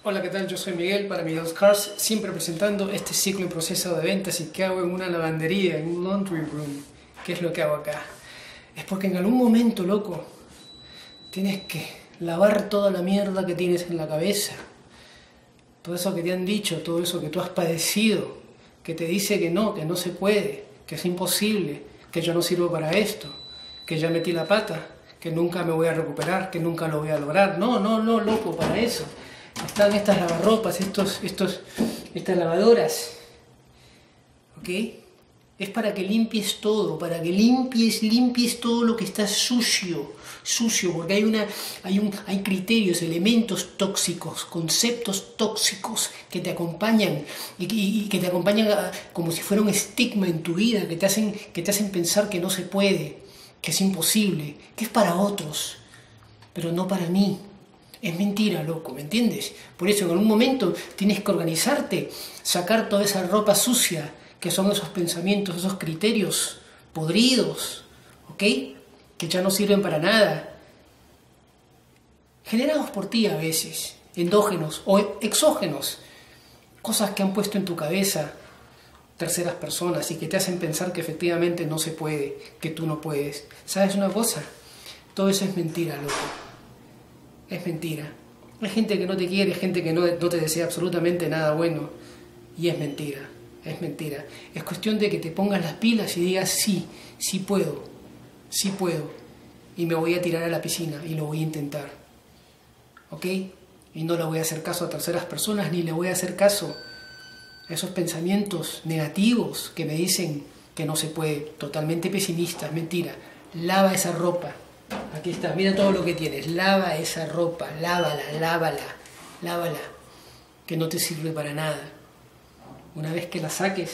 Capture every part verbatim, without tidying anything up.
Hola, ¿qué tal? Yo soy Miguel para Miguel's Cars, siempre presentando este ciclo en proceso de ventas y qué hago en una lavandería, en un laundry room. ¿Qué es lo que hago acá? Es porque en algún momento, loco, tienes que lavar toda la mierda que tienes en la cabeza. Todo eso que te han dicho, todo eso que tú has padecido, que te dice que no, que no se puede, que es imposible, que yo no sirvo para esto, que ya metí la pata, que nunca me voy a recuperar, que nunca lo voy a lograr. No, no, no, loco, para eso están estas lavarropas, estos, estos, estas lavadoras, ¿ok? Es para que limpies todo, para que limpies, limpies todo lo que está sucio, sucio, porque hay, una, hay, un, hay criterios, elementos tóxicos, conceptos tóxicos que te acompañan y, y, y que te acompañan a, como si fuera un estigma en tu vida, que te, hacen, que te hacen pensar que no se puede, que es imposible, que es para otros, pero no para mí. Es mentira, loco, ¿me entiendes? Por eso en algún momento tienes que organizarte, sacar toda esa ropa sucia, que son esos pensamientos, esos criterios podridos, ¿ok? Que ya no sirven para nada. Generados por ti a veces, endógenos o exógenos, cosas que han puesto en tu cabeza terceras personas y que te hacen pensar que efectivamente no se puede, que tú no puedes. ¿Sabes una cosa? Todo eso es mentira, loco. Es mentira. Hay gente que no te quiere, gente que no, no te desea absolutamente nada bueno. Y es mentira, es mentira. Es cuestión de que te pongas las pilas y digas, sí, sí puedo, sí puedo. Y me voy a tirar a la piscina y lo voy a intentar. ¿Ok? Y no le voy a hacer caso a terceras personas, ni le voy a hacer caso a esos pensamientos negativos que me dicen que no se puede. Totalmente pesimista, es mentira. Lava esa ropa. Aquí está, mira todo lo que tienes, lava esa ropa, lávala, lávala, lávala, que no te sirve para nada. Una vez que la saques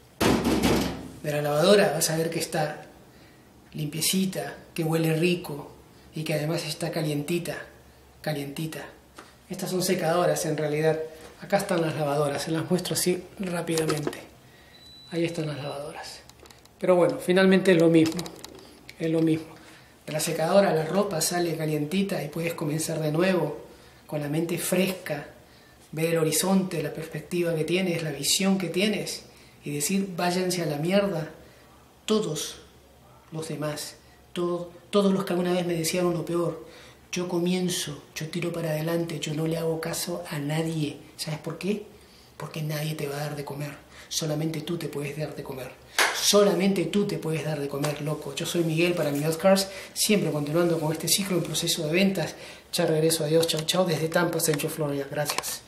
de la lavadora vas a ver que está limpiecita, que huele rico y que además está calientita, calientita. Estas son secadoras en realidad, acá están las lavadoras, se las muestro así rápidamente. Ahí están las lavadoras. Pero bueno, finalmente es lo mismo, es lo mismo. De la secadora la ropa sale calientita y puedes comenzar de nuevo con la mente fresca, ver el horizonte, la perspectiva que tienes, la visión que tienes y decir váyanse a la mierda todos los demás, todo, todos los que alguna vez me desearon lo peor. Yo comienzo, yo tiro para adelante, yo no le hago caso a nadie. ¿Sabes por qué? Porque nadie te va a dar de comer, solamente tú te puedes dar de comer. Solamente tú te puedes dar de comer, loco. Yo soy Miguel para Miguel's Cars, siempre continuando con este ciclo en proceso de ventas. Ya regreso, adiós, chau chau, desde Tampa, Central Florida. Gracias.